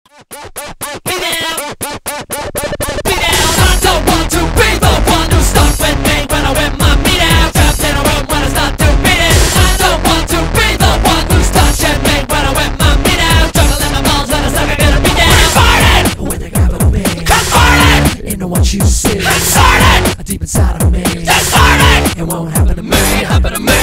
Be down, be down. I don't want to be the one who's stuck with me when I wear my meat out. Trapped in a room when I start to beat it. I don't want to be the one who's touching me when I wear my meat out. Juggling my balls when I suck, I gotta be down. Retarded! With a capital B. Retarded! Into what you see. Retarded! Deep inside of me. Retarded! It won't happen to me. Happen to me.